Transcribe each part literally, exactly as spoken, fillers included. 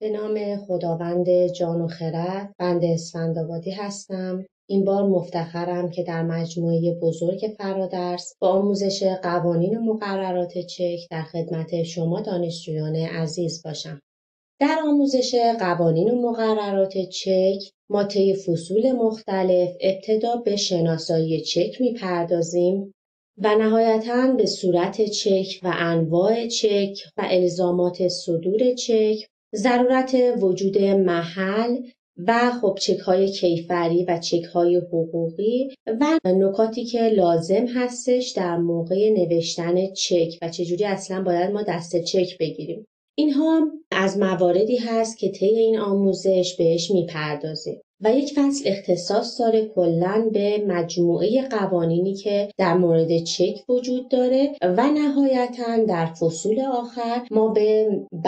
به نام خداوند جان و خرد، بنده اسفندآبادی هستم. این بار مفتخرم که در مجموعه بزرگ فرادرس با آموزش قوانین و مقررات چک در خدمت شما دانشجویان عزیز باشم. در آموزش قوانین و مقررات چک ما طی فصول مختلف ابتدا به شناسایی چک می‌پردازیم و نهایتاً به صورت چک و انواع چک و الزامات صدور چک، ضرورت وجود محل و خب چک های کیفری و چک های حقوقی و نکاتی که لازم هستش در موقع نوشتن چک و چجوری اصلا باید ما دست چک بگیریم. اینها از مواردی هست که طی این آموزش بهش میپردازیم و یک فصل اختصاص داره کلاً به مجموعه قوانینی که در مورد چک وجود داره و نهایتاً در فصول آخر ما به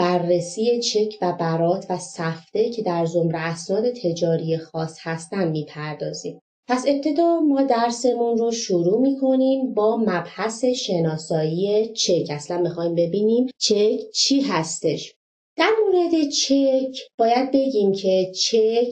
بررسی چک و برات و سفته که در زمره اسناد تجاری خاص هستن میپردازیم. پس ابتدا ما درسمون رو شروع میکنیم با مبحث شناسایی چک. اصلا میخوایم ببینیم چک چی هستش. در مورد چک باید بگیم که چک،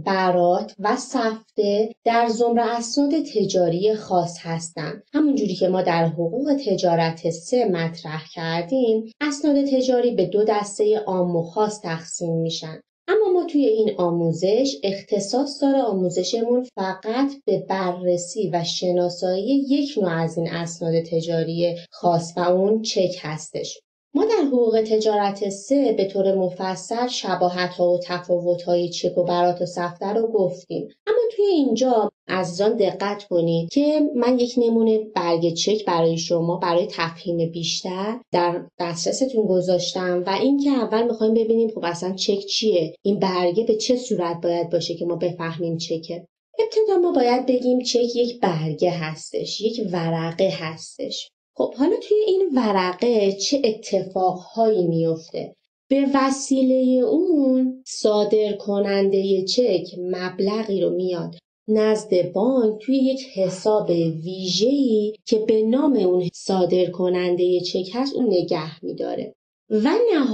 برات و سفته در زمره اسناد تجاری خاص هستند. همون جوری که ما در حقوق تجارت سه مطرح کردیم، اسناد تجاری به دو دسته عام و خاص تقسیم میشن. اما ما توی این آموزش اختصاص داره آموزشمون فقط به بررسی و شناسایی یک نوع از این اسناد تجاری خاص و اون چک هستش. ما در حقوق تجارت سه به طور مفصل شباهت‌ها و تفاوت‌های چک و برات و سفته رو گفتیم. اما توی اینجا عزیزان دقت کنید که من یک نمونه برگ چک برای شما برای تفهیم بیشتر در دسترستون گذاشتم و این که اول می‌خوایم ببینیم خب اصلا چک چیه؟ این برگه به چه صورت باید باشه که ما بفهمیم چکه؟ ابتدا ما باید بگیم چک یک برگه هستش، یک ورقه هستش. خب حالا توی این ورقه چه اتفاقهایی میفته؟ به وسیله اون صادر کننده چک مبلغی رو میاد نزد بانک توی یک حساب ویژه‌ای که به نام اون صادر کننده چک هست اون نگه میداره و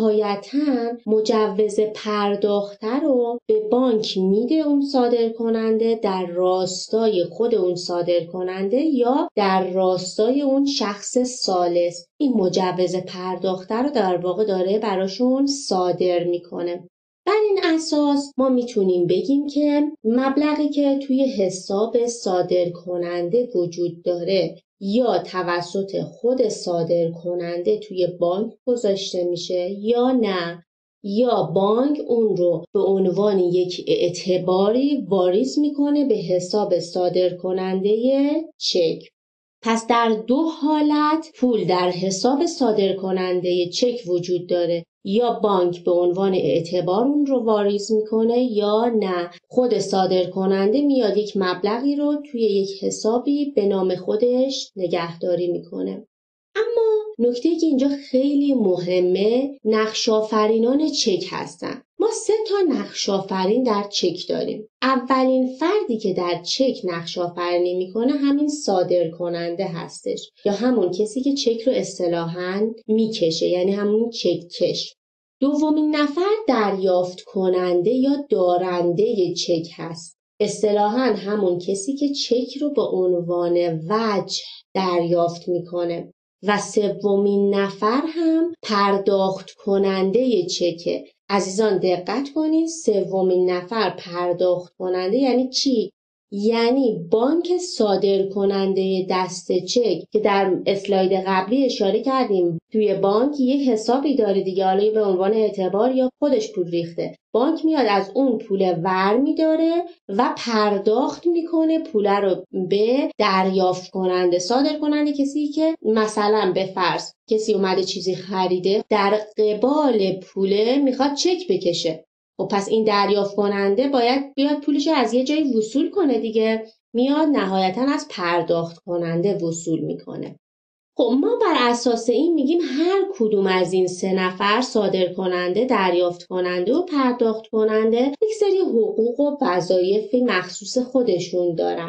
نهایتاً مجوز پرداخته رو به بانک میده اون صادر کننده در راستای خود اون صادر کننده یا در راستای اون شخص ثالث. این مجوز پرداخته رو در واقع داره براشون صادر میکنه. بر این اساس ما میتونیم بگیم که مبلغی که توی حساب صادر کننده وجود داره یا توسط خود صادر کننده توی بانک گذاشته میشه یا نه، یا بانک اون رو به عنوان یک اعتباری واریز میکنه به حساب صادر کننده چک. پس در دو حالت پول در حساب صادر کننده چک وجود داره، یا بانک به عنوان اعتبار اون رو واریز میکنه یا نه خود صادر کننده میاد یک مبلغی رو توی یک حسابی به نام خودش نگهداری میکنه. اما نکته که اینجا خیلی مهمه نقش آفرینان چک هستن. ما سه تا نقش آفرین در چک داریم. اولین فردی که در چک نقش آفرینی میکنه همین صادر کننده هستش یا همون کسی که چک رو اصطلاحاً میکشه، یعنی همون چک کش. دومین نفر دریافت کننده یا دارنده چک هست، اصطلاحاً همون کسی که چک رو به عنوان وجه دریافت میکنه. و سومین نفر هم پرداخت کننده چکه. عزیزان دقت کنید، سومین نفر پرداخت کننده یعنی چی؟ یعنی بانک صادر کننده دست چک که در اسلاید قبلی اشاره کردیم توی بانک یه حسابی داره دیگه، حالا به عنوان اعتبار یا خودش پول ریخته، بانک میاد از اون پول ور میداره و پرداخت میکنه پول رو به دریافت کننده صادر کننده، کسی که مثلا به فرض کسی اومده چیزی خریده در قبال پوله میخواد چک بکشه. و پس این دریافت کننده باید بیاد پولش از یه جایی وصول کنه دیگه، میاد نهایتا از پرداخت کننده وصول میکنه. خب ما بر اساس این میگیم هر کدوم از این سه نفر صادر کننده، دریافت کننده و پرداخت کننده یک سری حقوق و وظایف مخصوص خودشون دارن.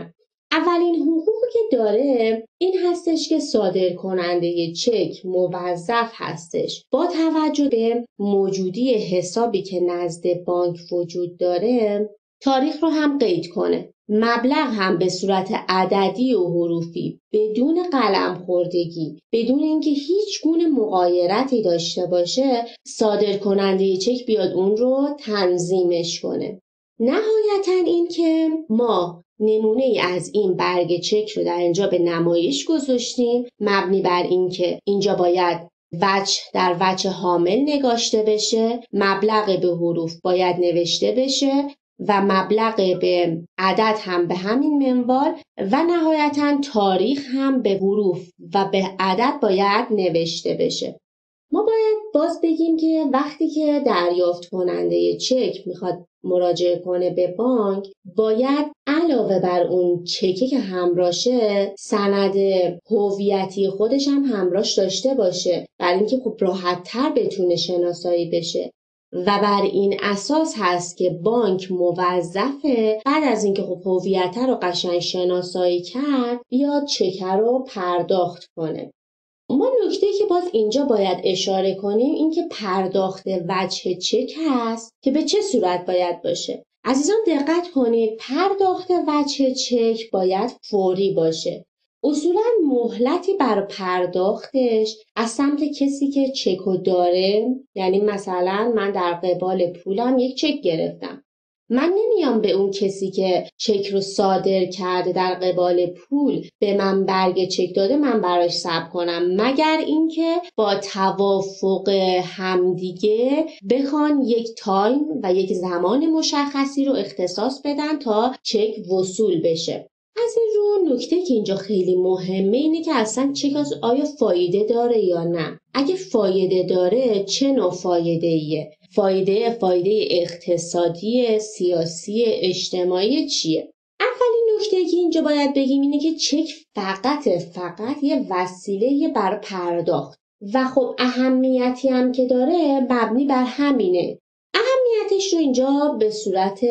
اولین حقوقی که داره این هستش که صادر کننده چک موظف هستش با توجه به موجودی حسابی که نزد بانک وجود داره تاریخ رو هم قید کنه. مبلغ هم به صورت عددی و حروفی بدون قلم خوردگی، بدون اینکه هیچ گونه مغایرتی داشته باشه، صادر کننده چک بیاد اون رو تنظیمش کنه. نهایتاً این که ما نمونه ای از این برگ چک رو در اینجا به نمایش گذاشتیم، مبنی بر این که اینجا باید وجه در وجه حامل نگاشته بشه، مبلغ به حروف باید نوشته بشه و مبلغ به عدد هم به همین منوال و نهایتاً تاریخ هم به حروف و به عدد باید نوشته بشه. ما باید باز بگیم که وقتی که دریافت کننده چک میخواد مراجعه کنه به بانک، باید علاوه بر اون چکی که همراهشه سند هویتی خودش هم همراهش داشته باشه، برای اینکه خب راحت تر بتونه شناسایی بشه و بر این اساس هست که بانک موظفه بعد از اینکه خب هویت رو قشنگ شناسایی کرد بیاد چک رو پرداخت کنه. ما نکته‌ای که باز اینجا باید اشاره کنیم این که پرداخت وجه چک هست که به چه صورت باید باشه. عزیزان دقت کنید، پرداخت وجه چک باید فوری باشه. اصولاً مهلتی بر پرداختش از سمت کسی که چکو داره، یعنی مثلا من در قبال پولم یک چک گرفتم، من نمیام به اون کسی که چک رو صادر کرده در قبال پول به من برگ چک داده من براش ثبت کنم، مگر اینکه با توافق همدیگه بخوان یک تایم و یک زمان مشخصی رو اختصاص بدن تا چک وصول بشه. از این رو نکته که اینجا خیلی مهمه اینه که اصلا چک آیا فایده داره یا نه. اگه فایده داره چه نوع فایده ایه؟ فایده فایده اقتصادی، سیاسی، اجتماعی چیه؟ اولین نکته که اینجا باید بگیم اینه که چک فقط فقط یه وسیله بر پرداخت و خب اهمیتی هم که داره مبنی بر همینه. اهمیتش رو اینجا به صورت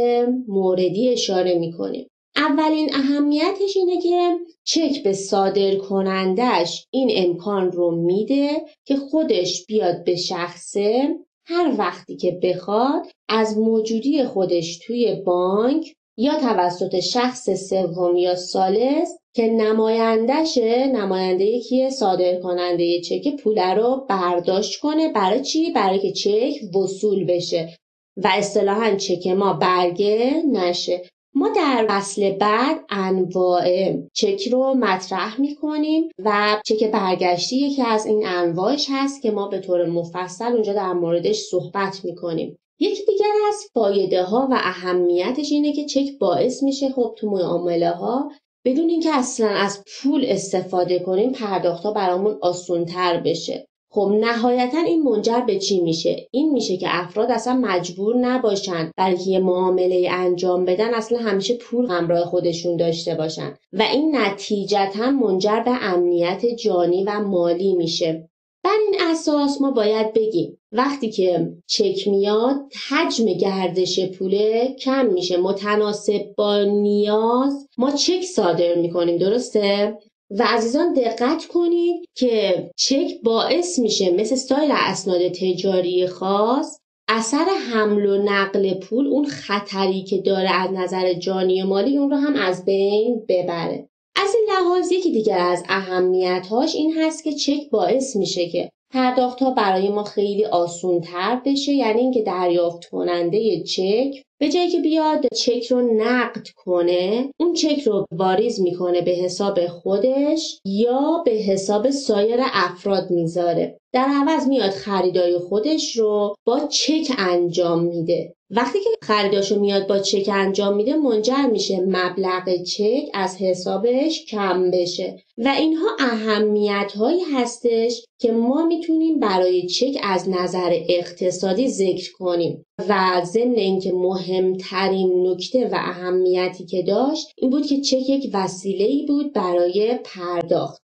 موردی اشاره میکنیم. اولین اهمیتش اینه که چک به صادر کنندش این امکان رو میده که خودش بیاد به شخصه هر وقتی که بخواد از موجودی خودش توی بانک یا توسط شخص سوم یا ثالث که نمایندشه، نماینده کیه؟ صادر کننده چک، پول رو برداشت کنه. برای چی؟ برای که چک وصول بشه و اصطلاحاً چک ما برگه نشه. ما در فصل بعد انواع چک رو مطرح می‌کنیم و چک برگشتی یکی از این انواعش هست که ما به طور مفصل اونجا در موردش صحبت می‌کنیم. یکی دیگر از فایده ها و اهمیتش اینه که چک باعث میشه خب تو معامله ها بدون اینکه اصلا از پول استفاده کنیم پرداخت ها برامون آسان‌تر بشه. خب نهایتا این منجر به چی میشه؟ این میشه که افراد اصلا مجبور نباشن برای که یه معامله انجام بدن اصلا همیشه پول همراه خودشون داشته باشن و این نتیجتا منجر به امنیت جانی و مالی میشه. بر این اساس ما باید بگیم وقتی که چک میاد حجم گردش پوله کم میشه، متناسب با نیاز ما چک صادر میکنیم، درسته؟ و عزیزان دقت کنید که چک باعث میشه مثل سایر اسناد تجاری خاص اثر حمل و نقل پول اون خطری که داره از نظر جانی و مالی اون رو هم از بین ببره. از این لحاظ یکی دیگر از اهمیت‌هاش این هست که چک باعث میشه که پرداخت‌ها برای ما خیلی آسان‌تر بشه، یعنی اینکه دریافت کننده چک به جایی که بیاد چک رو نقد کنه اون چک رو واریز میکنه به حساب خودش یا به حساب سایر افراد میذاره، در عوض میاد خریدای خودش رو با چک انجام میده. وقتی که خریداشو میاد با چک انجام میده منجر میشه مبلغ چک از حسابش کم بشه و اینها اهمیت هایی هستش که ما میتونیم برای چک از نظر اقتصادی ذکر کنیم و ضمن اینکه مهمترین نکته و اهمیتی که داشت این بود که چک یک وسیله‌ای بود برای پرداخت. اما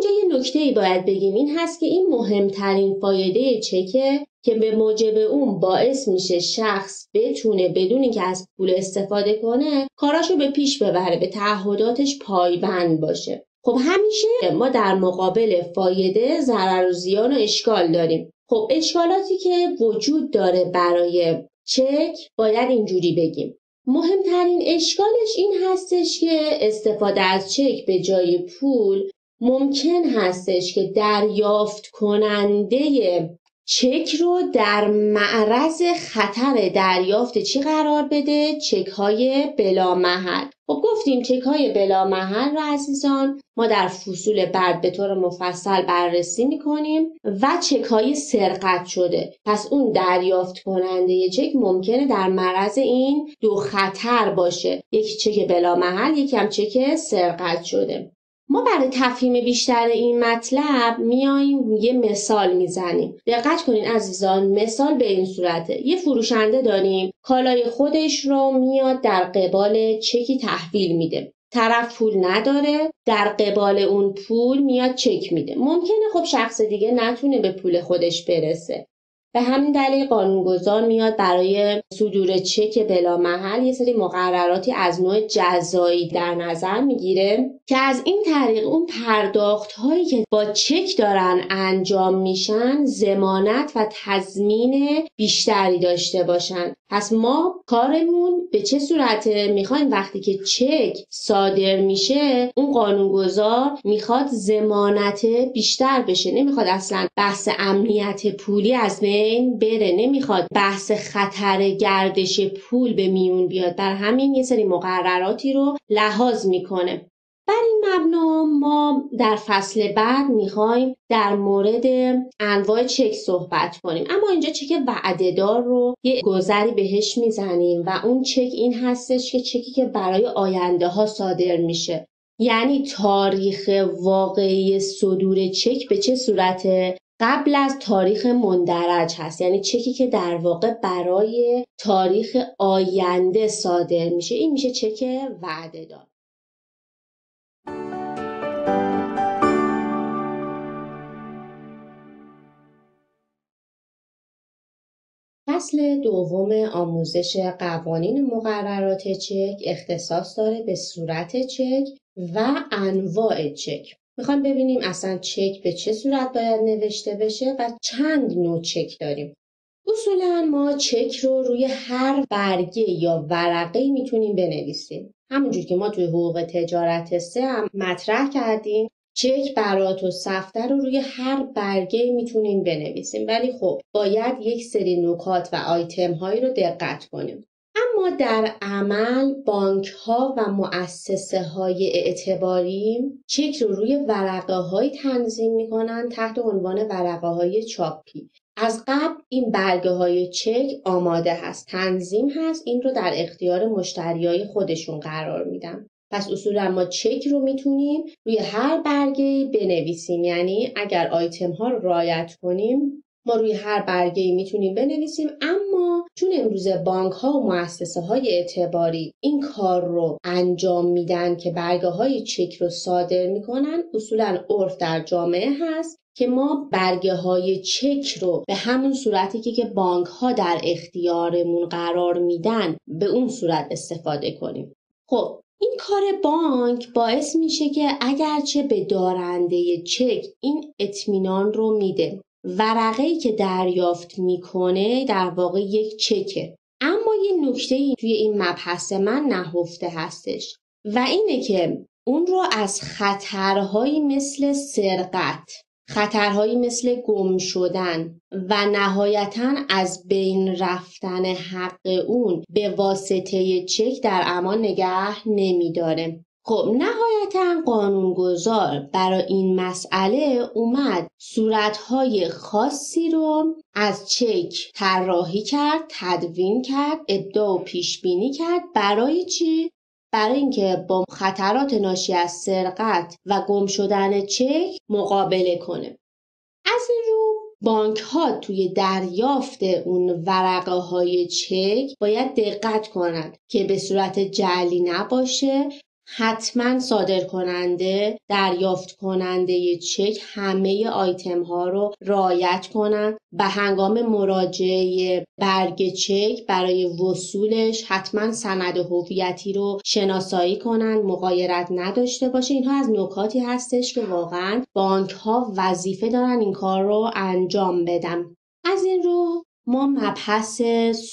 اینجا یه نکته‌ای باید بگیم، این هست که این مهمترین فایده چکه که به موجب اون باعث میشه شخص بتونه بدون اینکه از پول استفاده کنه کاراشو به پیش ببره، به تعهداتش پایبند باشه. خب همیشه ما در مقابل فایده ضرر و زیان و اشکال داریم. خب اشکالاتی که وجود داره برای چک باید اینجوری بگیم. مهمترین اشکالش این هستش که استفاده از چک به جای پول ممکن هستش که دریافت کننده چک رو در معرض خطر دریافت چی قرار بده؟ چک های بلا محل. خب گفتیم چک های بلا محل رو عزیزان ما در فصول بعد به طور مفصل بررسی میکنیم و چک های سرقت شده. پس اون دریافت کننده چک ممکنه در معرض این دو خطر باشه، یک چک بلا محل، یک هم چک سرقت شده. ما برای تفهیم بیشتر این مطلب میایم یه مثال میزنیم. دقت کنین عزیزان، مثال به این صورته: یه فروشنده داریم کالای خودش رو میاد در قبال چکی تحویل میده. طرف پول نداره، در قبال اون پول میاد چک میده. ممکنه خب شخص دیگه نتونه به پول خودش برسه. به همین دلیل قانونگذار میاد برای صدور چک بلا محل یه سری مقرراتی از نوع جزایی در نظر میگیره که از این طریق اون پرداخت هایی که با چک دارن انجام میشن ضمانت و تضمین بیشتری داشته باشن. پس ما کارمون به چه صورته؟ میخوایم وقتی که چک صادر میشه اون قانونگذار میخواد ضمانت بیشتر بشه، نمیخواد اصلا بحث امنیت پولی از بین بره، نمیخواد بحث خطر گردش پول به میون بیاد. بر همین یه سری مقرراتی رو لحاظ میکنه. بر این مبنا ما در فصل بعد میخوایم در مورد انواع چک صحبت کنیم، اما اینجا چک وعده‌دار رو یه گذری بهش میزنیم و اون چک این هستش که چکی که برای آینده ها صادر میشه، یعنی تاریخ واقعی صدور چک به چه صورته؟ قبل از تاریخ مندرج هست، یعنی چکی که در واقع برای تاریخ آینده صادر میشه. این میشه چک وعده‌دار. فصل دوم آموزش قوانین مقررات چک اختصاص داره به صورت چک و انواع چک. میخوایم ببینیم اصلا چک به چه صورت باید نوشته بشه و چند نوع چک داریم. اصولا ما چک رو روی هر برگه یا ورقه‌ای میتونیم بنویسیم. همونجور که ما توی حقوق تجارت سه هم مطرح کردیم، چک، برات و سفته رو روی هر برگه میتونیم بنویسیم، ولی خب باید یک سری نکات و آیتم هایی رو دقت کنیم. اما در عمل بانک ها و مؤسسه های اعتباری چک رو روی ورقه های تنظیم میکنن تحت عنوان ورقه های چاپی. از قبل این برگه های چک آماده هست، تنظیم هست، این رو در اختیار مشتریای خودشون قرار میدن. پس اصولا ما چک رو میتونیم روی هر برگه بنویسیم، یعنی اگر آیتم ها رو رعایت کنیم ما روی هر برگه میتونیم بنویسیم. اما چون امروز بانک ها و مؤسسه های اعتباری این کار رو انجام میدن که برگه های چک رو صادر میکنن، اصولا عرف در جامعه هست که ما برگه های چک رو به همون صورتی که که بانک ها در اختیارمون قرار میدن به اون صورت استفاده کنیم. خب این کار بانک باعث میشه که اگرچه به دارنده چک این اطمینان رو میده، ورقه‌ای که دریافت میکنه در واقع یک چکه، اما یه نکته‌ای توی این مبحث من نهفته هستش و اینه که اون رو از خطرهایی مثل سرقت، خطرهایی مثل گم شدن و نهایتاً از بین رفتن حق اون به واسطه چک در امان نگه نمیداره. خب نهایتاً قانونگذار برای این مسئله اومد صورتهای خاصی رو از چک طراحی کرد، تدوین کرد، ابداع و پیش بینی کرد. برای چی؟ برای اینکه با خطرات ناشی از سرقت و گم شدن چک مقابله کنه. از این رو بانک ها توی دریافت اون ورقه های چک باید دقت کنند که به صورت جعلی نباشه، حتما صادر کننده، دریافت کننده چک همه آیتم ها رو رعایت کنن و هنگام مراجعه برگ چک برای وصولش حتما سند هویتی رو شناسایی کنن، مغایرت نداشته باشه. اینها از نکاتی هستش که واقعا بانک ها وظیفه دارن این کار رو انجام بدن. از این رو ما مبحث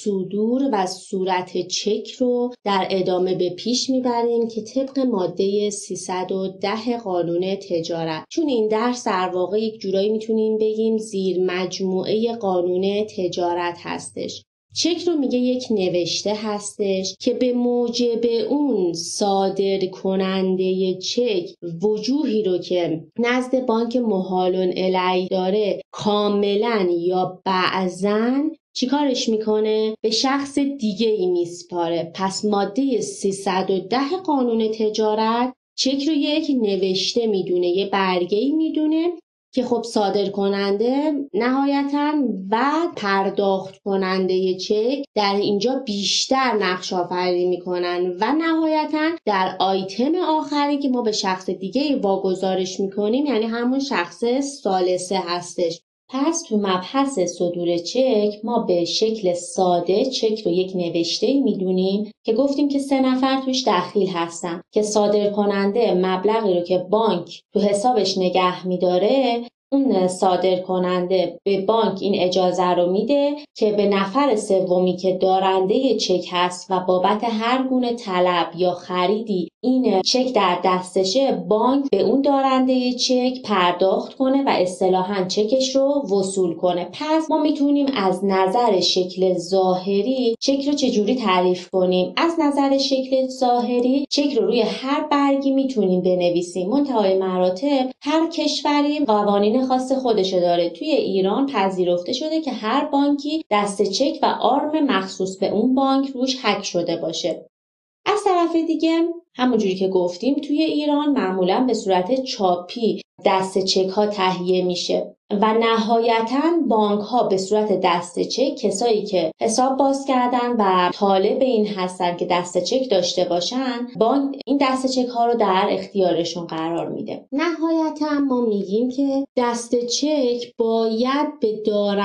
صدور و صورت چک رو در ادامه به پیش میبریم که طبق ماده سیصد و ده قانون تجارت، چون این درس در واقع یک جورایی میتونیم بگیم زیر مجموعه قانون تجارت هستش. چک رو میگه یک نوشته هستش که به موجب اون صادر کننده چک وجوهی رو که نزد بانک محال الیه داره کاملا یا بعضاً چیکارش میکنه؟ به شخص دیگه ای میسپاره. پس ماده سیصد و ده قانون تجارت چک رو یک نوشته میدونه، یه برگه‌ای میدونه که خب صادر کننده نهایتاً و پرداخت کننده چک در اینجا بیشتر نقش آفرینی میکنن و نهایتاً در آیتم آخری که ما به شخص دیگه واگذارش میکنیم، یعنی همون شخص ثالثه هستش. پس تو مبحث صدور چک ما به شکل ساده چک رو یک نوشته میدونیم که گفتیم که سه نفر توش دخیل هستن که صادر کننده مبلغی رو که بانک تو حسابش نگه میداره، اون صادر کننده به بانک این اجازه رو میده که به نفر سومی که دارنده چک هست و بابت هر گونه طلب یا خریدی این چک در دستشه، بانک به اون دارنده چک پرداخت کنه و اصطلاحاً چکش رو وصول کنه. پس ما میتونیم از نظر شکل ظاهری چک رو چجوری تعریف کنیم؟ از نظر شکل ظاهری چک رو روی هر برگی میتونیم بنویسیم. منتهای مراتب هر کشوری قوانین خاص خودشه داره. توی ایران پذیرفته شده که هر بانکی دست چک و آرم مخصوص به اون بانک روش حک شده باشه. از طرف دیگه همونجوری که گفتیم توی ایران معمولا به صورت چاپی دست چک ها تهیه میشه و نهایتاً بانک ها به صورت دست چک کسایی که حساب باز کردن و طالب این هستن که دست چک داشته باشن، بانک این دست چک ها رو در اختیارشون قرار میده. نهایتاً ما میگیم که دست چک باید به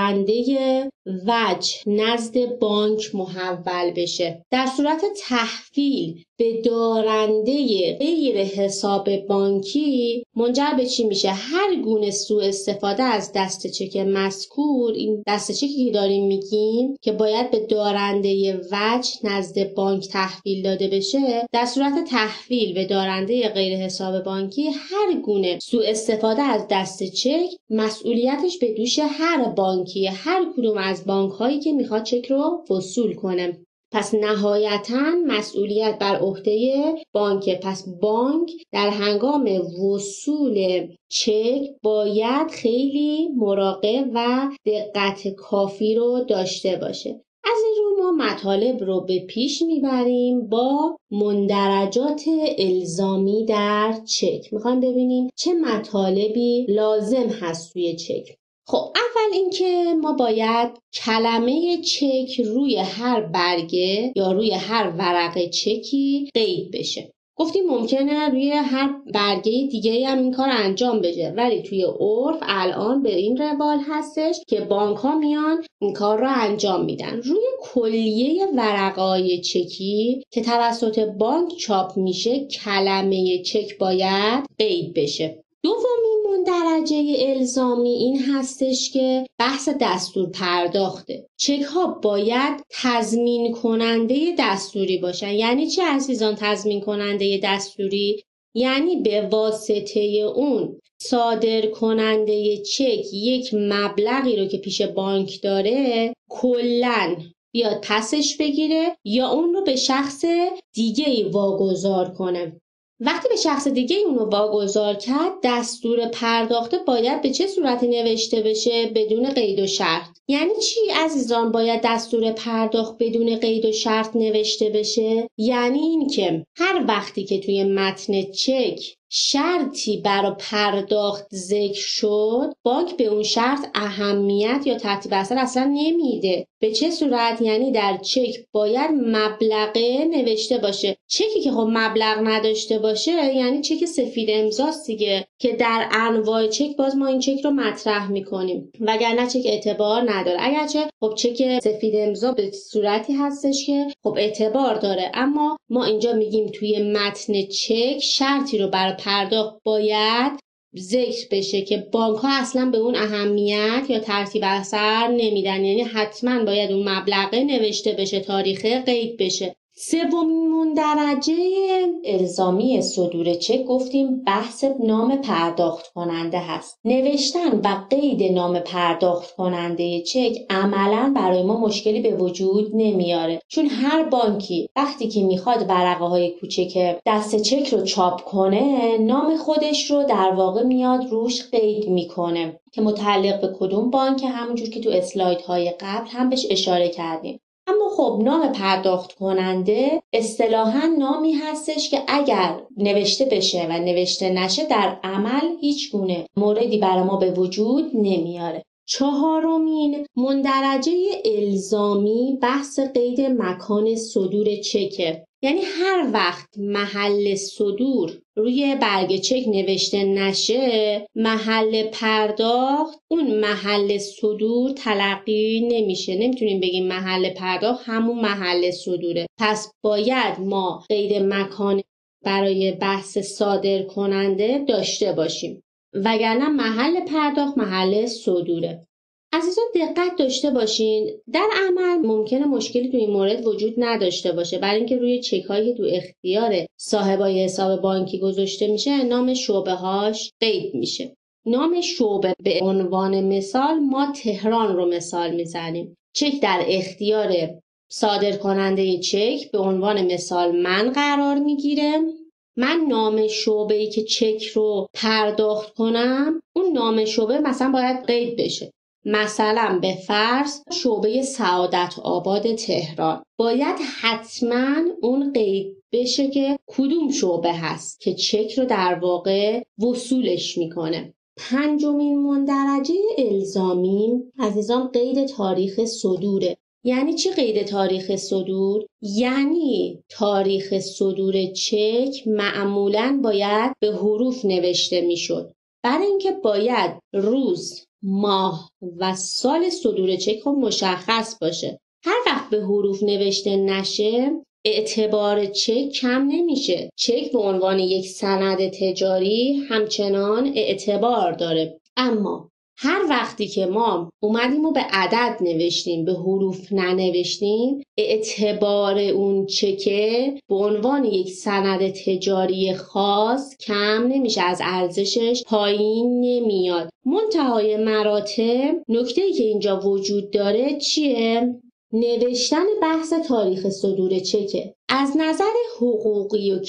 دارنده وجه نزد بانک محول بشه. در صورت تحویل به دارنده غیر حساب بانکی منجر به چی میشه؟ هر گونه سوء استفاده از دست چک مذکور، این دست چکی که داریم میگیم که باید به دارنده وجه نزد بانک تحویل داده بشه، در صورت تحویل به دارنده غیر حساب بانکی هر گونه سوء استفاده از دست چک مسئولیتش به دوش هر بانکی، هر کدوم از بانک هایی که میخواد چک رو وصول کنه. پس نهایتاً مسئولیت بر عهده بانک. پس بانک در هنگام وصول چک باید خیلی مراقب و دقت کافی رو داشته باشه. از این رو ما مطالب رو به پیش میبریم با مندرجات الزامی در چک. میخوایم ببینیم چه مطالبی لازم هست توی چک. خب اول اینکه ما باید کلمه چک روی هر برگه یا روی هر ورقه چکی قید بشه. گفتیم ممکنه روی هر برگه دیگه هم این کار انجام بشه، ولی توی عرف الان به این روال هستش که بانک ها میان این کار رو انجام میدن. روی کلیه ورقه‌های چکی که توسط بانک چاپ میشه کلمه چک باید قید بشه. دومین مندرجه الزامی این هستش که بحث دستور پرداخته. چک ها باید تضمین کننده دستوری باشن. یعنی چه عزیزان تضمین کننده دستوری؟ یعنی به واسطه اون صادر کننده چک یک مبلغی رو که پیش بانک داره کلاً بیاد پسش بگیره یا اون رو به شخص دیگه ای واگذار کنه. وقتی به شخص دیگه اونو واگذار کرد، دستور پرداخته باید به چه صورتی نوشته بشه؟ بدون قید و شرط. یعنی چی عزیزان باید دستور پرداخت بدون قید و شرط نوشته بشه؟ یعنی این که هر وقتی که توی متن چک شرطی برای پرداخت ذکر شد، بانک به اون شرط اهمیت یا ترتیب اثر اصلا نمیده. به چه صورت؟ یعنی در چک باید مبلغه نوشته باشه. چکی که خب مبلغ نداشته باشه یعنی چک سفید امضاست دیگه، که در انواع چک باز ما این چک رو مطرح میکنیم، وگرنه چک اعتبار نداره. اگرچه خب چک سفید امضا به صورتی هستش که خب اعتبار داره، اما ما اینجا میگیم توی متن چک شرطی رو برای پرداخت باید ذکر بشه که بانک ها اصلا به اون اهمیت یا ترتیب اثر نمیدن، یعنی حتما باید اون مبلغه نوشته بشه، تاریخ قید بشه. سومین مندرجه الزامی صدور چک گفتیم بحث نام پرداخت کننده هست. نوشتن و قید نام پرداخت کننده چک عملاً برای ما مشکلی به وجود نمیاره، چون هر بانکی وقتی که میخواد ورقه های کوچک دست چک رو چاپ کنه نام خودش رو در واقع میاد روش قید میکنه که متعلق به کدوم بانک، همونجور که تو اسلایدهای قبل هم بهش اشاره کردیم. اما خب نام پرداخت کننده اصطلاحاً نامی هستش که اگر نوشته بشه و نوشته نشه در عمل هیچ گونه موردی برای ما به وجود نمیاره. چهارمین مندرجه الزامی بحث قید مکان صدور چکه، یعنی هر وقت محل صدور روی برگ چک نوشته نشه، محل پرداخت اون محل صدور تلقی نمیشه. نمیتونیم بگیم محل پرداخت همون محل صدوره. پس باید ما قید مکان برای بحث صادر کننده داشته باشیم، وگرنه محل پرداخت محل صدوره. عزیزان دقت داشته باشین، در عمل ممکنه مشکلی تو این مورد وجود نداشته باشه، برای اینکه روی چک هایی که تو اختیار صاحبای حساب بانکی گذاشته میشه نام شعبه هاش قید میشه. نام شعبه به عنوان مثال ما تهران رو مثال میزنیم. چک در اختیار صادر کننده چک به عنوان مثال من قرار میگیره. من نام شعبه‌ای که چک رو پرداخت کنم اون نام شعبه مثلا باید قید بشه. مثلا به فرض شعبه سعادت آباد تهران، باید حتما اون قید بشه که کدوم شعبه هست که چک رو در واقع وصولش میکنه. پنجمین مندرجه الزامی عزیزان قید تاریخ صدوره. یعنی چی قید تاریخ صدور؟ یعنی تاریخ صدور چک معمولاً باید به حروف نوشته میشد، برای اینکه باید روز، ماه و سال صدور چک خب مشخص باشه. هر وقت به حروف نوشته نشه اعتبار چک کم نمیشه. چک به عنوان یک سند تجاری همچنان اعتبار داره، اما هر وقتی که ما اومدیم و به عدد نوشتیم، به حروف ننوشتیم، اعتبار اون چکه به عنوان یک سند تجاری خاص کم نمیشه، از ارزشش پایین نمیاد. منتهای مراتب نکته‌ای که اینجا وجود داره چیه؟ نوشتن بحث تاریخ صدور چکه. از نظر حقوقی و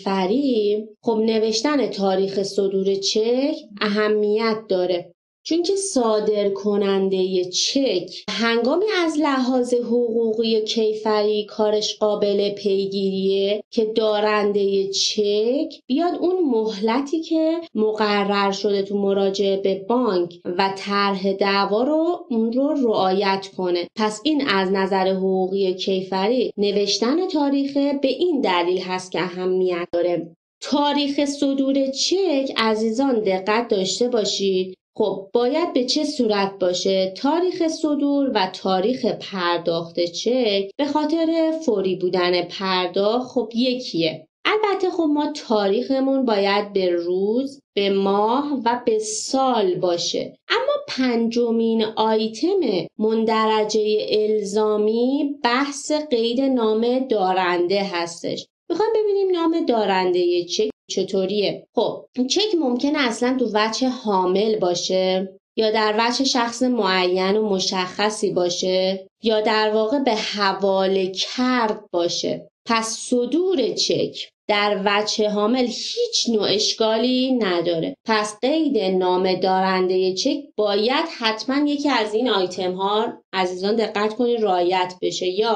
کیفری خب نوشتن تاریخ صدور چک اهمیت داره، چون که صادر کننده چک هنگامی از لحاظ حقوقی و کیفری کارش قابل پیگیریه که دارنده چک بیاد اون مهلتی که مقرر شده تو مراجعه به بانک و طرح دعوا رو اون رو رعایت کنه. پس این از نظر حقوقی و کیفری نوشتن تاریخ به این دلیل هست که اهمیت داره. تاریخ صدور چک عزیزان دقت داشته باشید، خب باید به چه صورت باشه؟ تاریخ صدور و تاریخ پرداخت چک به خاطر فوری بودن پرداخت خب یکیه. البته خب ما تاریخمون باید به روز، به ماه و به سال باشه. اما پنجمین آیتم مندرجه الزامی بحث قید نام دارنده هستش. میخوایم ببینیم نام دارنده چک چطوریه. خب چک ممکنه اصلا تو وجه حامل باشه، یا در وجه شخص معین و مشخصی باشه، یا در واقع به حواله کرد باشه. پس صدور چک در وجه حامل هیچ نوع اشکالی نداره. پس قید نام دارنده چک باید حتما یکی از این آیتم ها عزیزان دقت کنید رعایت بشه، یا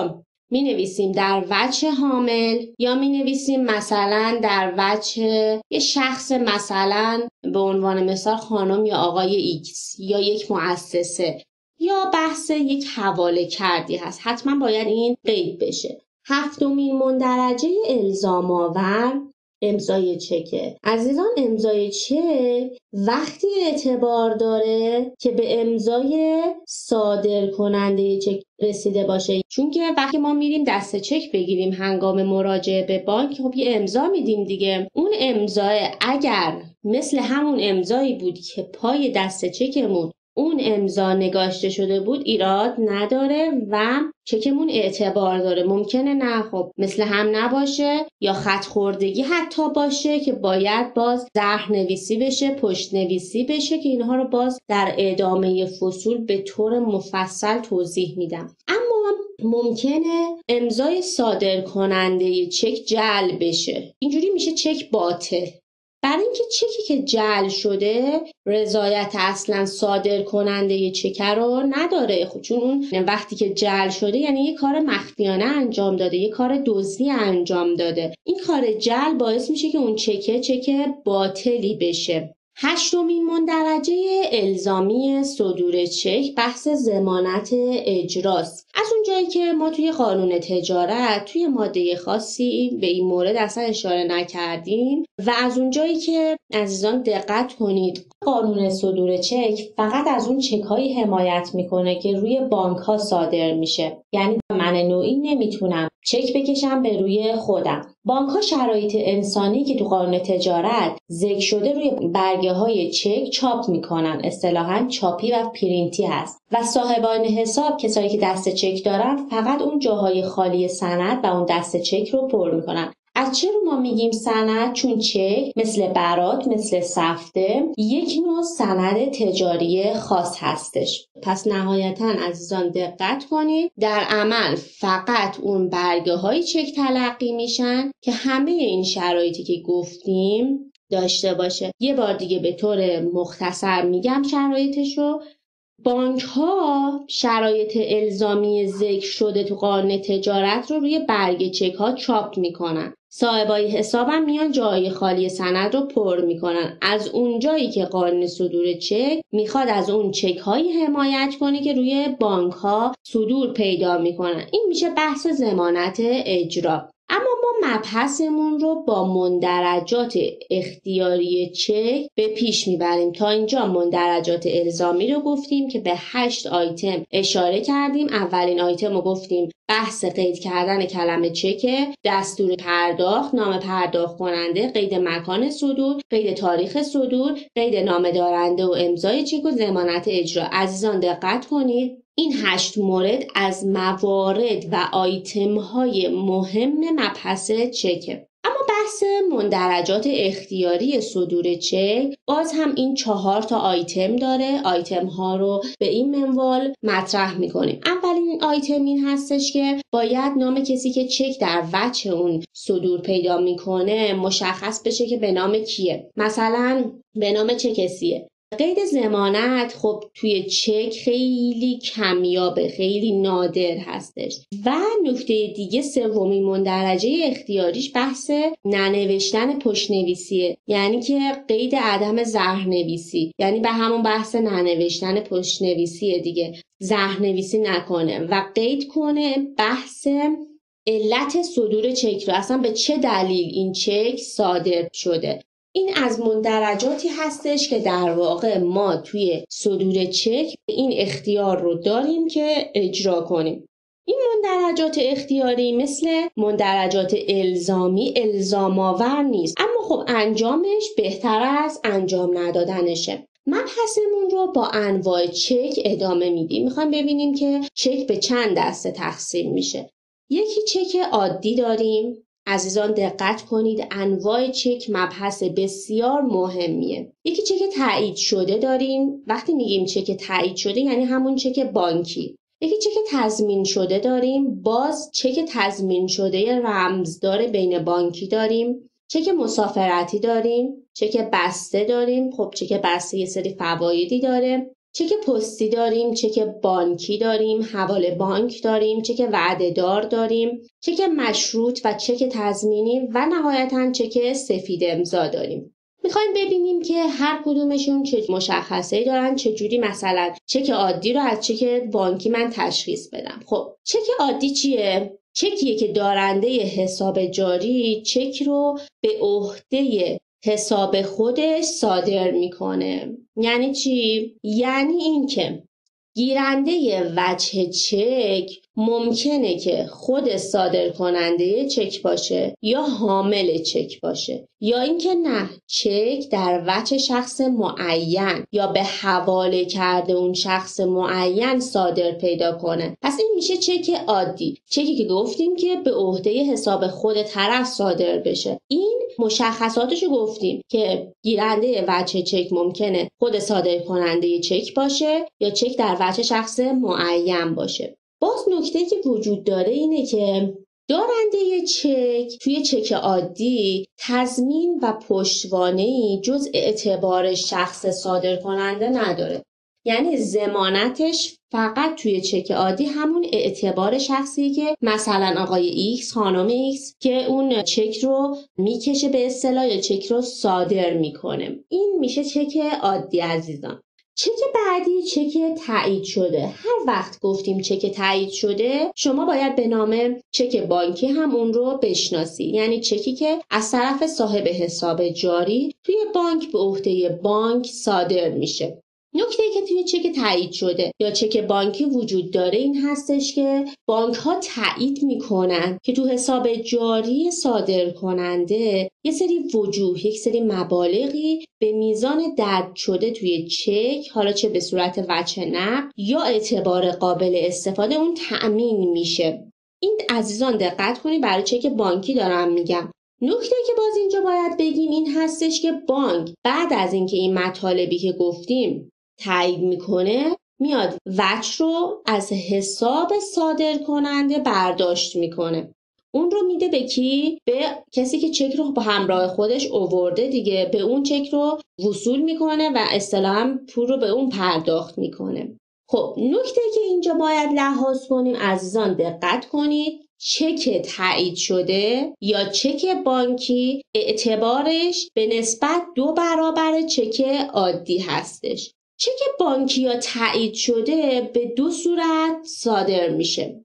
می نویسیم در وجه حامل یا می نویسیم مثلا در وجه یه شخص، مثلا به عنوان مثال خانم یا آقای ایکس یا یک مؤسسه یا بحث یک حواله کردی هست. حتما باید این قید بشه. هفتمین مندرجه الزام آور امضای چکه. عزیزان امضای چک وقتی اعتبار داره که به امضای صادر کننده چک رسیده باشه، چون که وقتی ما میریم دست چک بگیریم هنگام مراجعه به بانک، خب یه امضا میدیم دیگه. اون امضا اگر مثل همون امضایی بود که پای دست چکمون اون امضا نگاشته شده بود ایراد نداره و چکمون اعتبار داره. ممکنه نه خب مثل هم نباشه یا خط خوردگی حتی باشه که باید باز زرح نویسی بشه، پشت نویسی بشه که اینها رو باز در ادامه فصول به طور مفصل توضیح میدم. اما ممکنه امضای صادر کننده چک جعل بشه. اینجوری میشه چک باطل. برای اینکه چکی که جعل شده رضایت اصلا صادر کننده چک رو نداره، خب چون اون وقتی که جعل شده یعنی یه کار مخفیانه انجام داده، یه کار دزدی انجام داده. این کار جعل باعث میشه که اون چک چک باطلی بشه. هشتمین مندرجه الزامی صدور چک بحث ضمانت اجراست. از اونجایی که ما توی قانون تجارت توی ماده خاصی به این مورد اصلا اشاره نکردیم و از اونجایی که عزیزان دقت کنید قانون صدور چک فقط از اون چک هایی حمایت میکنه که روی بانک ها صادر میشه. یعنی من نوعی نمیتونم چک بکشم به روی خودم. بانک ها شرایط انسانی که تو قانون تجارت ذکر شده روی برگه های چک چاپ میکنن، اصطلاحاً چاپی و پرینتی هست و صاحبان حساب، کسایی که دست چک دارن، فقط اون جاهای خالی سند و اون دست چک رو پر میکنن. از چه رو ما میگیم سند؟ چون چک مثل برات، مثل سفته یک نوع سند تجاری خاص هستش. پس نهایتاً عزیزان دقت کنید، در عمل فقط اون برگه های چک تلقی میشن که همه این شرایطی که گفتیم داشته باشه. یه بار دیگه به طور مختصر میگم شرایطشو. بانک ها شرایط الزامی ذکر شده تو قانون تجارت رو روی برگه چک ها چاپ میکنن. صاحبای حسابم میان جای خالی سند رو پر میکنن. از اون جایی که قانون صدور چک میخواد از اون چک هایی حمایت کنه که روی بانک ها صدور پیدا میکنن. این میشه بحث ضمانت اجرا. اما ما مبحثمون رو با مندرجات اختیاری چک به پیش میبریم. تا اینجا مندرجات الزامی رو گفتیم که به هشت آیتم اشاره کردیم. اولین آیتم رو گفتیم بحث قید کردن کلمه چک، دستور پرداخت، نام پرداخت کننده، قید مکان صدور، قید تاریخ صدور، قید نام دارنده و امضای چک و ضمانت اجرا. عزیزان دقت کنید، این هشت مورد از موارد و آیتم های مهم مبحث چکه. اما بحث مندرجات اختیاری صدور چک باز هم این چهار تا آیتم داره. آیتم ها رو به این منوال مطرح میکنیم. اولین آیتم این هستش که باید نام کسی که چک در وجه اون صدور پیدا میکنه مشخص بشه که به نام کیه. مثلا به نام چه کسیه. قید ضمانت خب توی چک خیلی کمیابه، خیلی نادر هستش. و نکته دیگه سومین مندرجه اختیاریش بحث ننوشتن پشت نویسیه، یعنی که قید عدم زرح نویسی، یعنی به همون بحث ننوشتن پشت نویسیه دیگه، زرح نویسی نکنه و قید کنه بحث علت صدور چک رو، اصلا به چه دلیل این چک صادر شده. این از مندرجاتی هستش که در واقع ما توی صدور چک این اختیار رو داریم که اجرا کنیم. این مندرجات اختیاری مثل مندرجات الزامی الزام آور نیست، اما خب انجامش بهتر از انجام ندادنشه. مبحثمون رو با انواع چک ادامه میدیم. میخوایم ببینیم که چک به چند دسته تقسیم میشه. یکی چک عادی داریم. عزیزان دقت کنید، انواع چک مبحث بسیار مهمیه. یکی چک تایید شده داریم. وقتی میگیم چک تایید شده یعنی همون چک بانکی. یکی چک تضمین شده داریم. باز چک تضمین شده رمزدار بین بانکی داریم. چک مسافرتی داریم. چک بسته داریم. خب چک بسته یه سری فوایدی داره. چک پستی داریم، چک بانکی داریم، حواله بانک داریم، چک وعده دار داریم، چک مشروط و چک تضمینی و نهایتاً چک سفید امضا داریم. میخوایم ببینیم که هر کدومشون چه مشخصه‌ای دارن، چجوری مثلا چک عادی رو از چک بانکی من تشخیص بدم. خب چک عادی چیه؟ چکیه که دارنده حساب جاری چک رو به عهده حساب خودش صادر میکنه. یعنی چی؟ یعنی این که گیرنده وجه چک ممکنه که خود صادر کننده چک باشه یا حامل چک باشه، یا اینکه نه، چک در وجه شخص معین یا به حواله کرده اون شخص معین صادر پیدا کنه. پس این میشه چک عادی، چکی که گفتیم که به عهده حساب خود طرف صادر بشه. این مشخصاتشو گفتیم که گیرنده وجه چک ممکنه خود صادر کننده چک باشه یا چک در وجه شخص معین باشه. باز نکته‌ای که وجود داره اینه که دارنده چک توی چک عادی تضمین و پشتوانه‌ای جز اعتبار شخص صادر کننده نداره. یعنی ضمانتش فقط توی چک عادی همون اعتبار شخصی که مثلا آقای ایکس، خانم ایکس که اون چک رو میکشه به اصطلاح یا چک رو صادر میکنه. این میشه چک عادی عزیزان. چک بعدی چک تایید شده. هر وقت گفتیم چک تایید شده شما باید به نام چک بانکی هم اون رو بشناسی، یعنی چکی که از طرف صاحب حساب جاری توی بانک به عهده بانک صادر میشه. نکته‌ای که توی چک تایید شده یا چک بانکی وجود داره این هستش که بانک ها تایید میکنن که تو حساب جاری صادر کننده یه سری وجوه، یک سری مبالغی به میزان درج شده توی چک، حالا چه به صورت وجه نقد یا اعتبار قابل استفاده، اون تأمین میشه. این عزیزان دقت کنید، برای چک بانکی دارم میگم. نکته که باز اینجا باید بگیم این هستش که بانک بعد از اینکه این مطالبی که گفتیم تایید میکنه میاد وجه رو از حساب صادر کننده برداشت میکنه، اون رو میده به کی؟ به کسی که چک رو با همراه خودش آورده دیگه، به اون چک رو وصول میکنه و اصطلاحاً پول رو به اون پرداخت میکنه. خب نکته که اینجا باید لحاظ کنیم عزیزان دقت کنید، چک تایید شده یا چک بانکی اعتبارش به نسبت دو برابر چک عادی هستش. چک بانکی یا تایید شده به دو صورت صادر میشه،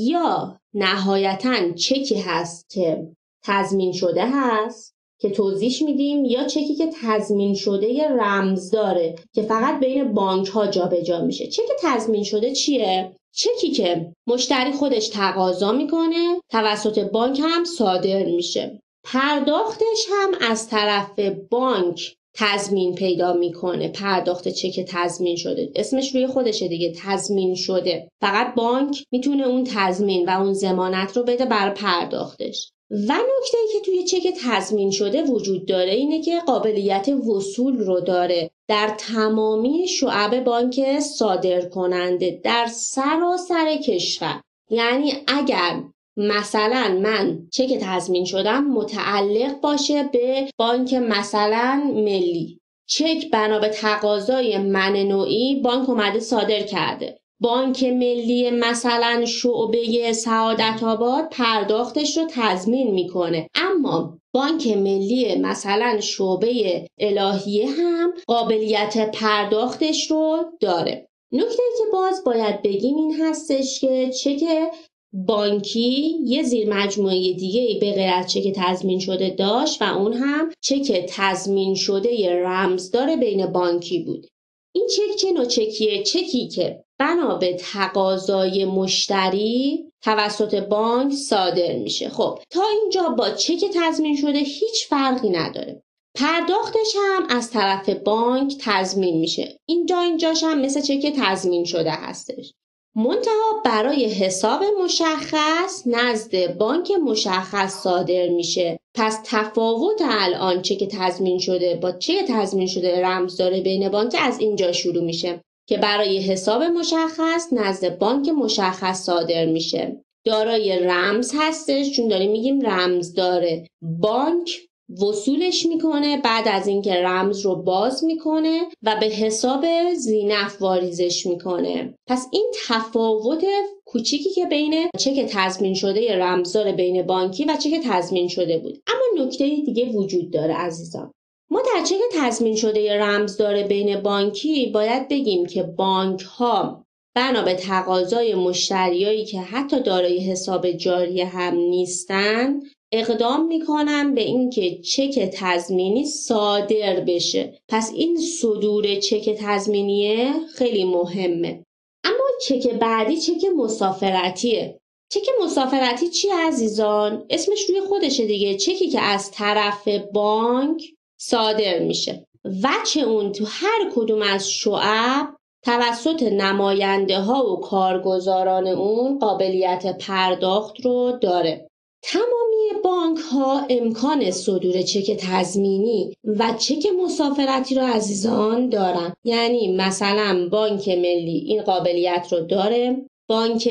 یا نهایتاً چکی هست که تضمین شده هست که توضیح میدیم، یا چکی که تضمین شده یه رمز داره که فقط بین بانک ها جابجا میشه. چک تضمین شده چیه؟ چکی که مشتری خودش تقاضا میکنه توسط بانک هم صادر میشه، پرداختش هم از طرف بانک تضمین پیدا میکنه. پرداخت چک تضمین شده اسمش روی خودشه دیگه، تضمین شده، فقط بانک میتونه اون تضمین و اون ضمانت رو بده برای پرداختش. و نکته‌ای که توی چک تضمین شده وجود داره اینه که قابلیت وصول رو داره در تمامی شعب بانک صادر کننده در سراسر کشور. یعنی اگر مثلا من چک تضمین شدم متعلق باشه به بانک مثلا ملی، چک بنا به تقاضای من نوعی بانک اومده صادر کرده، بانک ملی مثلا شعبه سعادت آباد پرداختش رو تضمین میکنه، اما بانک ملی مثلا شعبه الهیه هم قابلیت پرداختش رو داره. نکته‌ای که باز باید بگیم این هستش که چک بانکی یه زیر مجموعه دیگه به غیر از چک تضمین شده داشت و اون هم چک تضمین شده یه رمزدار بین بانکی بود. این چک چه نوع چکیه؟ چکی که بنا به تقاضای مشتری توسط بانک صادر میشه. خب تا اینجا با چک تضمین شده هیچ فرقی نداره. پرداختش هم از طرف بانک تضمین میشه. اینجا اینجاش هم مثل چک تضمین شده هستش. منتها برای حساب مشخص نزد بانک مشخص صادر میشه. پس تفاوت الان چک تضمین شده با چک تضمین شده رمزدار بین بانک از اینجا شروع میشه که برای حساب مشخص نزد بانک مشخص صادر میشه. دارای رمز هستش چون داریم میگیم رمزدار. بانک وصولش میکنه، بعد از اینکه رمز رو باز میکنه و به حساب زینف واریزش میکنه. پس این تفاوت کوچیکی که بین چک تضمین شده رمزدار بین بانکی و چک تضمین شده بود. اما نکته دیگه وجود داره عزیزان. ما در چک تضمین شده رمزدار بین بانکی باید بگیم که بانک ها بنا به تقاضای مشتریایی که حتی دارای حساب جاری هم نیستن اقدام میکنن به اینکه چک تضمینی صادر بشه. پس این صدور چک تضمینیه خیلی مهمه. اما چک بعدی چک مسافرتیه. چک مسافرتی چی عزیزان؟ اسمش روی خودشه دیگه. چکی که از طرف بانک صادر میشه. وجه اون تو هر کدوم از شعب توسط نماینده ها و کارگزاران اون قابلیت پرداخت رو داره. تمامی بانک ها امکان صدور چک تضمینی و چک مسافرتی رو عزیزان دارن. یعنی مثلا بانک ملی این قابلیت رو داره، بانک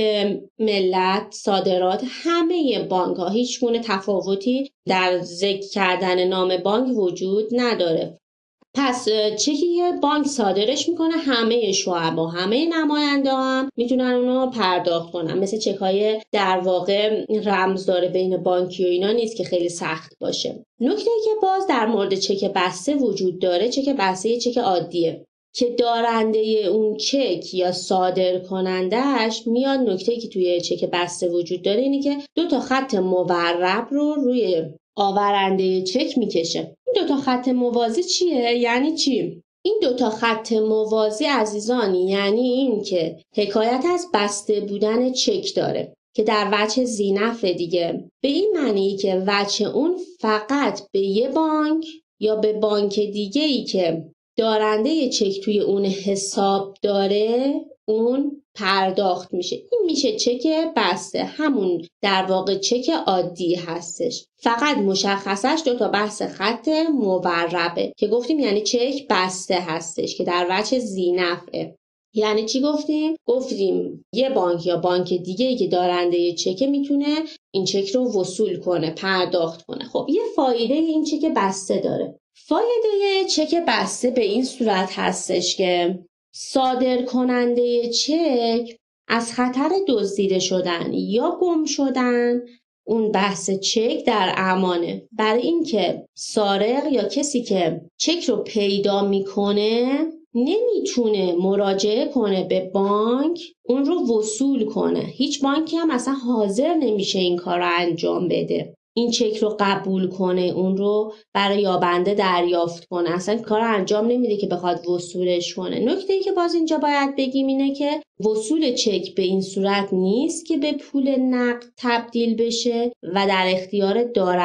ملت، صادرات، همه بانک ها، هیچ گونه تفاوتی در ذکر کردن نام بانک وجود نداره. پس چکی که بانک صادرش میکنه همه شعب و همه نماینده هم میتونن اونو پرداخت کنن. مثل چکای در واقع رمزدار بین بانکی و اینا نیست که خیلی سخت باشه. نکته‌ای که باز در مورد چک بسته وجود داره، چک بسته یه چک عادیه که دارنده اون چک یا صادر کنندهش میاد. نکته‌ای که توی چک بسته وجود داره اینه که دو تا خط مورب رو روی آورنده چک میکشه. این دو تا خط موازی چیه؟ یعنی چی؟ این دو تا خط موازی عزیزان یعنی این که حکایت از بسته بودن چک داره که در وجه زینف دیگه، به این معنی که وجه اون فقط به یه بانک یا به بانک دیگه ای که دارنده چک توی اون حساب داره اون پرداخت میشه. این میشه چک بسته، همون در واقع چک عادی هستش، فقط مشخصش دو تا بحث خط موربه که گفتیم یعنی چک بسته هستش که در وجه ذی‌نفعه. یعنی چی گفتیم؟ گفتیم یه بانک یا بانک دیگه‌ای که دارنده چک میتونه این چک رو وصول کنه، پرداخت کنه. خب یه فایده این چک بسته داره. فایده چک بسته به این صورت هستش که صادر کننده چک از خطر دزدیده شدن یا گم شدن اون بحث چک در امانه. برای اینکه سارق یا کسی که چک رو پیدا میکنه نمیتونه مراجعه کنه به بانک اون رو وصول کنه. هیچ بانکی هم اصلا حاضر نمیشه این کار رو انجام بده، این چک رو قبول کنه، اون رو برای یابنده دریافت کنه. اصلا کار رو انجام نمیده که بخواد وصولش کنه. نکته‌ای که باز اینجا باید بگیم اینه که وصول چک به این صورت نیست که به پول نقد تبدیل بشه و در اختیار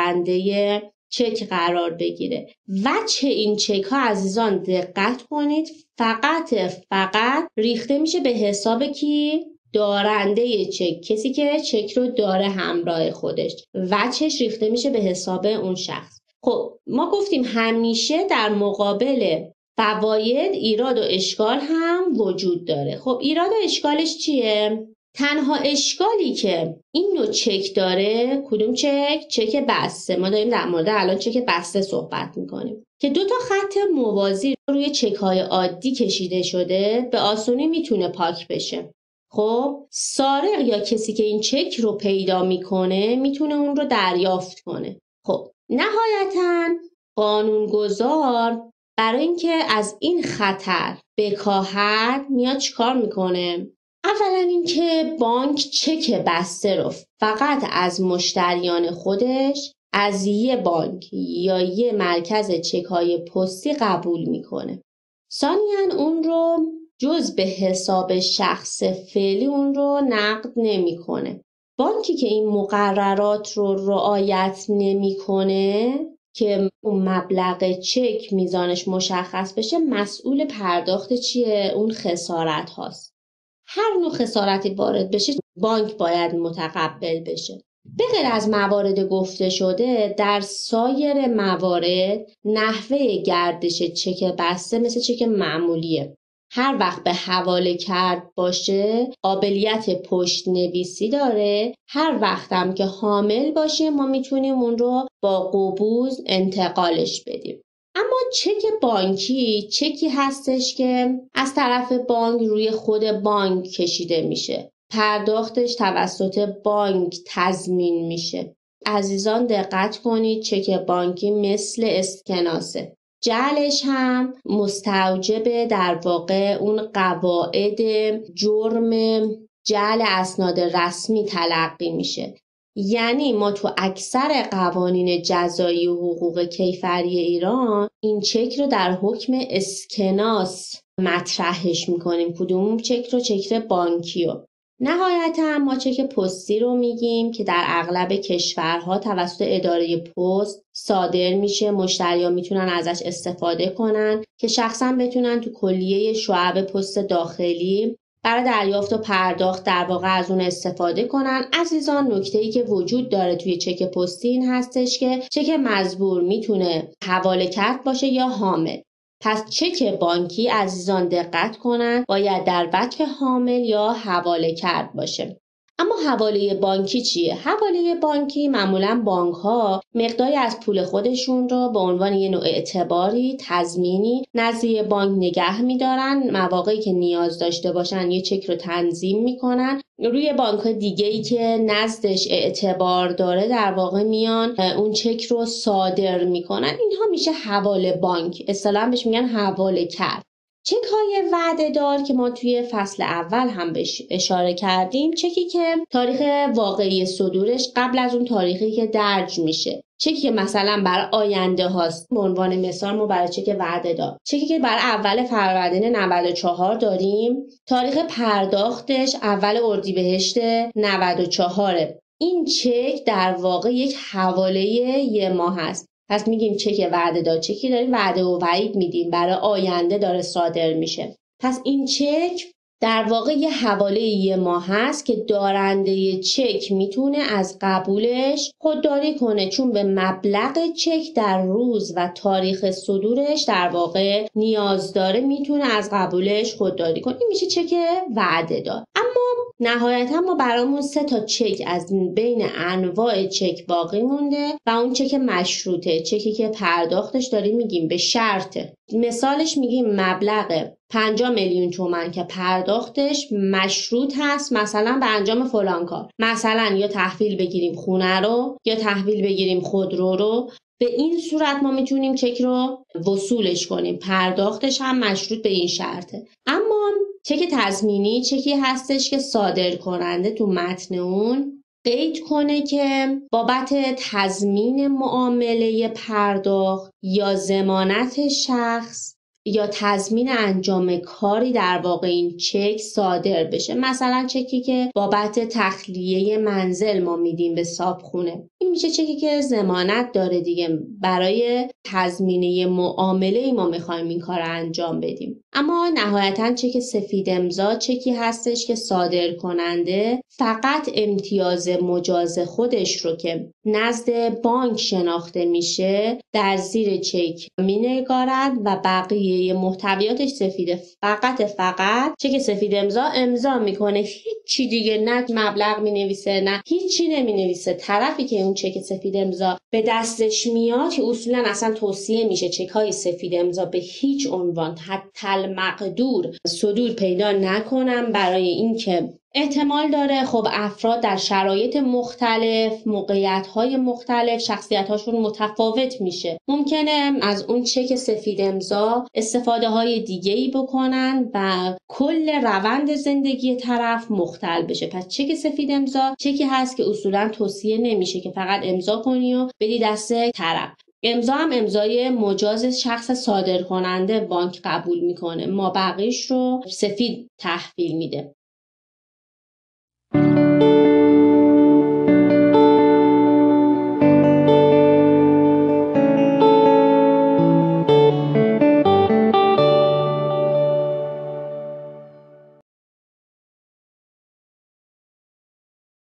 دارنده چک قرار بگیره. وجه این چک ها عزیزان دقت کنید فقط فقط ریخته میشه به حساب کی؟ دارنده چک، کسی که چک رو داره همراه خودش، وجهش ریخته میشه به حساب اون شخص. خب ما گفتیم همیشه در مقابل فواید ایراد و اشکال هم وجود داره. خب ایراد و اشکالش چیه؟ تنها اشکالی که این نوع چک داره کدوم چک؟ چک بسته. ما داریم در مورد الان چک بسته صحبت میکنیم که دو تا خط موازی روی چک های عادی کشیده شده، به آسونی میتونه پاک بشه. خب سارق یا کسی که این چک رو پیدا میکنه میتونه اون رو دریافت کنه. خب نهایتاً قانونگذار برای اینکه از این خطر بکاهد میاد چیکار میکنه؟ اولا اینکه بانک چک بسته رو فقط از مشتریان خودش از یه بانک یا یه مرکز چک‌های پستی قبول میکنه. ثانیاً اون رو جز به حساب شخص فعلی اون رو نقد نمیکنه. بانکی که این مقررات رو رعایت نمیکنه که اون مبلغ چک میزانش مشخص بشه، مسئول پرداخت چیه؟ اون خسارت هاست. هر نوع خسارتی وارد بشه بانک باید متقبل بشه. به غیر از موارد گفته شده در سایر موارد نحوه گردش چک بسته مثل چک معمولیه. هر وقت به حواله کرد باشه قابلیت پشت نویسی داره. هر وقتم که حامل باشه ما میتونیم اون رو با قبوض انتقالش بدیم. اما چک بانکی چکی هستش که از طرف بانک روی خود بانک کشیده میشه. پرداختش توسط بانک تضمین میشه. عزیزان دقت کنید، چک بانکی مثل اسکناسه. جعلش هم مستوجب در واقع اون قواعد جرم جعل اسناد رسمی تلقی میشه. یعنی ما تو اکثر قوانین جزایی و حقوق کیفری ایران این چک رو در حکم اسکناس مطرحش میکنیم. کدوم چک رو؟ چک بانکی رو. نهایتا ما چک پستی رو میگیم که در اغلب کشورها توسط اداره پست صادر میشه. مشتریان میتونن ازش استفاده کنن که شخصا بتونن تو کلیه شعب پست داخلی برای دریافت و پرداخت در واقع از اون استفاده کنن. عزیزان نکته‌ای که وجود داره توی چک پستی این هستش که چک مزبور میتونه حواله کرد باشه یا حامل. پس چک بانکی عزیزان دقت کنن باید در وجه حامل یا حواله کرد باشه. اما حواله بانکی چیه؟ حواله بانکی معمولا بانک ها مقداری از پول خودشون رو به عنوان یه نوع اعتباری تضمینی نزد بانک نگه میدارن. مواقعی که نیاز داشته باشن یه چک رو تنظیم میکنن، روی بانک دیگه ای که نزدش اعتبار داره در واقع میان اون چک رو صادر میکنن. اینها میشه حواله بانک، اصطلاحاً بهش میگن حواله کرد. چک های وعده دار که ما توی فصل اول هم بهش اشاره کردیم، چکی که تاریخ واقعی صدورش قبل از اون تاریخی که درج میشه. چکی که مثلا برای آینده هاست. به عنوان مثال ما برای چک وعده دار چکی که برای اول فروردین نود و چهار داریم، تاریخ پرداختش اول اردیبهشت نود و چهار. این چک در واقع یک حواله یه ماه هست. پس میگیم چک وعده دار. چکی داریم وعده و وعید میدیم برای آینده داره صادر میشه. پس این چک در واقع یه حواله یه ماه هست که دارنده چک میتونه از قبولش خودداری کنه، چون به مبلغ چک در روز و تاریخ صدورش در واقع نیاز داره، میتونه از قبولش خودداری کنه. این میشه چک وعده دار. اما نهایتا ما برامون سه تا چک از بین انواع چک باقی مونده و اون چک مشروطه، چکی که پرداختش داریم میگیم به شرطه. مثالش میگیم مبلغ پنجاه میلیون تومان که پرداختش مشروط هست، مثلا به انجام فلان کار، مثلا یا تحویل بگیریم خونه رو یا تحویل بگیریم خودرو رو. به این صورت ما میتونیم چک رو وصولش کنیم، پرداختش هم مشروط به این شرطه. اما چک تضمینی چکی هستش که صادر کننده تو متن اون قید کنه که بابت تضمین معامله پرداخت یا ضمانت شخص یا تضمین انجام کاری در واقع این چک صادر بشه. مثلا چکی که بابت تخلیه منزل ما میدیم به صاحبخونه، این میشه چکی که ضمانت داره دیگه، برای تضمینه معامله ما میخوایم این کار انجام بدیم. اما نهایتا چک سفید امضا چکی هستش که صادر کننده فقط امتیاز مجاز خودش رو که نزد بانک شناخته میشه در زیر چک مینگارد و بقیه محتویاتش سفیده. فقط فقط چک سفید امضا امضا میکنه، هیچی دیگه، نه مبلغ مینویسه نه هیچی نمینویسه. طرفی که اون چک سفید امضا به دستش میاد که اصولا اصلا توصیه میشه چک های سفید امضا به هیچ عنوان حتی المقدور صدور پیدا نکنم، برای اینکه احتمال داره خب افراد در شرایط مختلف، موقعیت‌های مختلف، شخصیت‌هاشون متفاوت میشه. ممکنه از اون چک سفید امضا استفاده‌های دیگه‌ای بکنن و کل روند زندگی طرف مختل بشه. پس چک سفید امضا چکی هست که اصولاً توصیه نمیشه که فقط امضا کنی و بدی دست طرف. امضا هم امضای مجاز شخص صادر کننده بانک قبول میکنه، ما بقیش رو سفید تحویل میده.